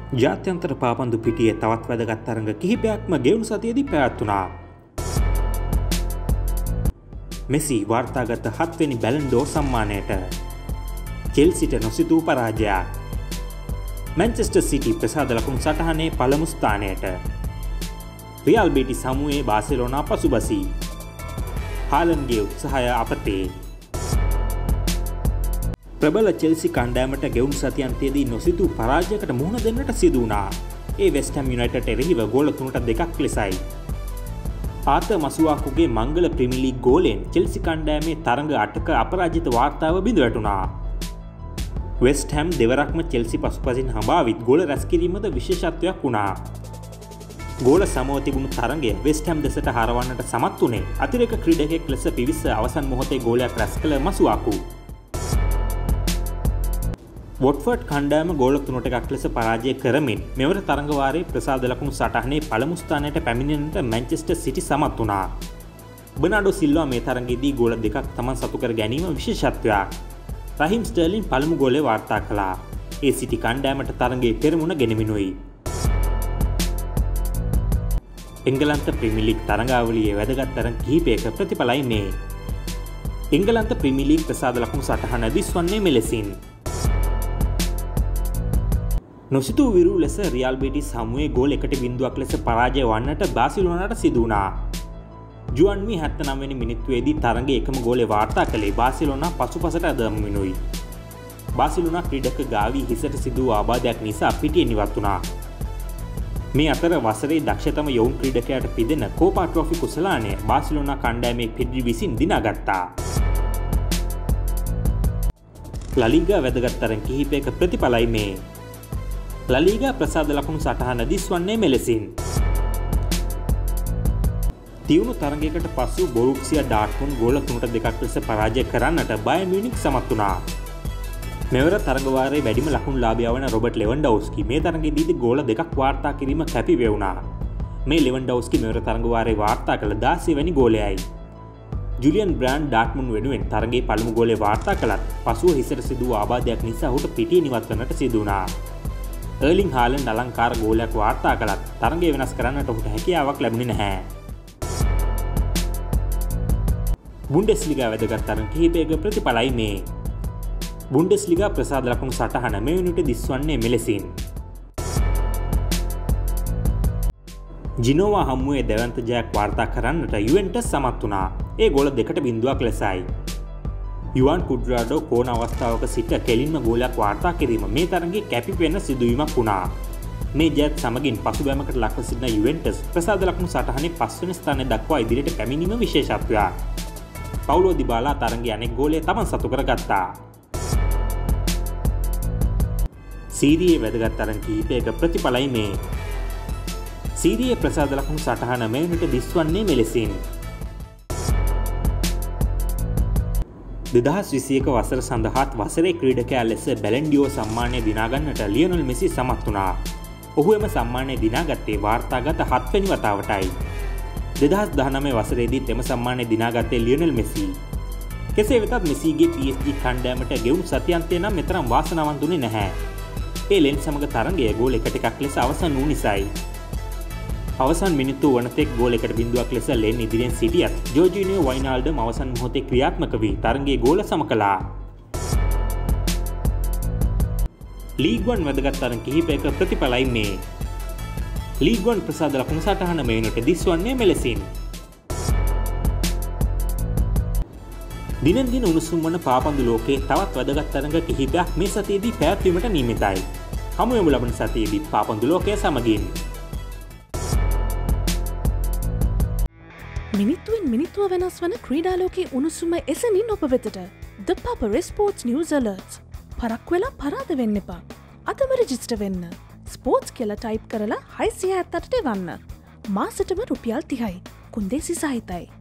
ජාත්‍යන්තර පාපන්දු පිටියේ තවත් වැදගත් තරඟ කිහිපයක්ම ගෙවුණු සතියේදී පැවැත්වුණා. මෙසි වාර්තාගත 7 වෙනි බැලන් ඩෝර් සම්මානයට. චෙල්සිට නොසිතූ පරාජයක්. මැන්චෙස්ටර් සිටි ප්‍රසාද ලකුණු සටහනේ පළමු ස්ථානයට. රියල් බීටිස් හමුවේ බාසිලෝනා පසුබසී. හාලන්ගේ උත්සාහය අපතේ. ප්‍රබල චෙල්සි කණ්ඩායමට ගෙවුණු සතියන්තයේදී නොසිතූ පරාජයකට මුහුණ දෙන්නට සිදු වුණා. ඒ වෙස්ට් හැම් යුනයිටඩ් එරෙහිව ගෝල 3-2ක් ලෙසයි. ආතර් මසුවාකුගේ මංගල ප්‍රීමියර් ලීග් ගෝලෙන් චෙල්සි කණ්ඩායමේ තරඟ 8ක අපරාජිත වාර්තාව බිඳ වැටුණා. වෙස්ට් හැම් දෙවරක්ම චෙල්සි පසුපසින් හඹාවිත් ගෝල රැස් කිරීමද විශේෂත්වයක් වුණා. ගෝල සමව තිබුණු තරඟය වෙස්ට් හැම් දෙසට හරවන්නට සමත් වුණේ අතිරේක ක්‍රීඩකයෙක් ලෙස පිවිස අවසන් මොහොතේ ගෝලයක් රැස් කළ මසුවාකු. වොට්ෆර්ඩ් කණ්ඩායම ගෝල 3-1ක් ලෙස පරාජය කරමින් මෙවර තරඟ වාරයේ ප්‍රසාද ලකුණු සටහනේ පළමු ස්ථානයට පැමිණෙන්නට මැන්චෙස්ටර් සිටි සමත් වුණා. බර්නාඩෝ සිල්වා මේ තරඟයේදී ගෝල 2ක් තමන් සතු කර ගැනීම විශේෂත්වයක්. රහීම් ස්ටර්ලින් පළමු ගෝලය වාර්තා කළා. ඒ සිටි කණ්ඩායමට තරඟයේ පෙරමුණ ගෙනමිනුයි. එංගලන්ත ප්‍රීමියර් ලීග් තරඟාවලියේ වැදගත් තරඟ කිහිපයක ප්‍රතිඵලයි මේ. එංගලන්ත ප්‍රීමියර් ලීග් ප්‍රසාද ලකුණු සටහන දිස්වන්නේ මෙලෙසින්. නොසිතූ විරු ලෙස රියල් බීටිස් හමුවේ ගෝල් 1-0ක් ලෙස පරාජය වන්නට බාසිලෝනාට සිදු වුණා. ජුවන්මි 79 වෙනි මිනිත්තුවේදී තරඟයේ එකම ගෝලය වාර්තා කළේ බාසිලෝනා පසුපසට ඇදමුණුයි. බාසිලෝනා ක්‍රීඩක ගාවි හිසට සිදු වූ ආබාධයක් නිසා පිටියෙන් ඉවත් වුණා. මේ අතර වසරේ දක්ෂතම යොවුන් ක්‍රීඩකයාට පිදෙන කෝපා ට්‍රොෆි කුසලානය බාසිලෝනා කණ්ඩායමේ පිඩ්රි විසින් දිනාගත්තා. ලා ලීගා වැදගත් තරඟ කිහිපයක ප්‍රතිඵලයි මේ. ලා ලීගා ප්‍රසාද ලකුණු සටහන දිස්වන්නේ මෙලෙසින්. තියුණු තරඟයකට පසු බොරුක්සියා ඩාර්ට්මුන්ඩ් ගෝල 3-2ක් ලෙස පරාජය කරන්නට බයර්න් මියුනික් සමත් වුණා. මෙවර තරඟ වාරයේ වැඩිම ලකුණු ලාභියා වන රොබර්ට් ලෙවන්ඩෝව්ස්කි මේ තරඟයේදී ගෝල 2ක් වාර්තා කිරීම කැපි වුණා. මේ ලෙවන්ඩෝව්ස්කි මෙවර තරඟ වාරයේ වාර්තා කළ 16 වෙනි ගෝලයයි. ජුලියන් බ්‍රෑන්ඩ් ඩාර්ට්මුන්ඩ් වෙනුවෙන් තරඟයේ පළමු ගෝලය වාර්තා කළත් පසුව හිසට සිදු වූ ආබාධයක් නිසා ඔහුට පිටියෙන් ඉවත් වන්නට සිදු වුණා. එර්ලින් හාලන්ඩ් අලංකාර ගෝලයක් වාර්තා කළත් තරඟය වෙනස් කරන්නට ඔහුට හැකියාවක් ලැබුණේ නැහැ. බුන්ඩෙස්ලිගා වැදගත් තරඟ කිහිපයක ප්‍රතිඵලයි මේ. බුන්ඩෙස්ලිගා ප්‍රසාද ලකුණු සටහන මේ වෙනුවට දිස්වන්නේ මෙලෙසින්. ජිනෝවා හමුවේ දැවැන්ත ජයක් වාර්තා කරන්නට යුවෙන්ටස් සමත් වුණා. ඒ ගෝල 2-0ක් ලෙසයි. යුවන් කුඩ්රාඩෝ කෝන අවස්ථාවක සිට කෙලින්ම ගෝලයක් වාර්තා කිරීම මේ තරඟයේ කැපිපෙන සිදුවීමක් වුණා. මේ ජයත් සමගින් පසුබෑමකට ලක්ව සිටින යුවෙන්ටස් ප්‍රසාද ලකුණු සටහනේ 5 වෙනි ස්ථානය දක්වා ඉදිරියට පැමිණීම විශේෂත්වයක්. පවුලෝ දිබාලා තරඟයේ අනෙක් ගෝලය තමන් සතු කරගත්තා. සීරියේ වැදගත් තරඟ කිහිපයක ප්‍රතිඵලයි මේ. සීරියේ ප්‍රසාද ලකුණු සටහන මේ වෙනට දිස්වන්නේ මෙලෙසින්. 2021 වසර සඳහාත් වසරේ ක්‍රීඩකයා ලෙස බැලන් ඩියෝර් සම්මානය දිනාගන්නට ලියනල් මෙසි සමත් වුණා. ඔහු එම සම්මානය දිනාගත්තේ වාර්තාගත 7 වෙනි වතාවටයි. 2019 වසරේදීත් එම සම්මානය දිනාගත්තේ ලියනල් මෙසි. කෙසේ වෙතත් මෙසිගේ PSG කණ්ඩායමට ගෙවුණු සතියන්තය නම් මෙතරම් වාසනාවන්ත වුණේ නැහැ. ඒ ලෙන් සමග තරඟය ගෝල 1-1ක් ලෙස අවසන් වූ නිසායි. අවසන් මිනිත්තු වනතෙක් ගෝල 1-0ක් ලෙස ලෙන් ඉදිරියෙන් සිටියත් ජෝර්ජිනියෝ වයිනාල්ඩම් අවසන් මොහොතේ ක්‍රියාත්මක වී තරඟයේ ගෝල සම කළා. ලීග් 1 වැදගත් තරඟ කිහිපයක ප්‍රතිඵලයි මේ. ලීග් 1 ප්‍රසාද ලකුණු සටහන මේ වෙනට දිස්වන්නේ මෙලෙසින්. දිනෙන් දින උණුසුම් වන පාපන්දු ලෝකයේ තවත් වැදගත් තරඟ කිහිපයක් මේ සතියේදී පැවැත්වීමට නියමිතයි. හමු වෙමු ලබන සතියේදී පාපන්දු ලෝකය සමගින්. මිනිත්තුවෙන් මිනිත්තුව වෙනස් වන ක්‍රීඩාලෝකයේ උණුසුම එසනින් ඔබ වෙතට The Papare Sports News Alerts. පරක් වෙලා පරාද වෙන්න එපා. අදම රෙජිස්ටර් වෙන්න. ස්පෝර්ට්ස් කියලා ටයිප් කරලා 678ට එවන්න. මාසෙටම රුපියල් 30යි. කුන්දේසි සහිතයි.